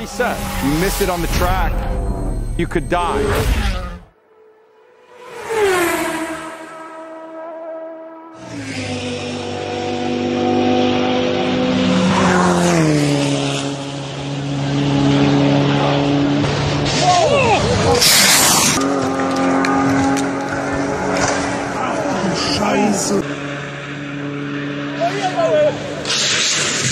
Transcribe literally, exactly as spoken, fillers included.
reset. You miss it on the track, you could die. Scheiße.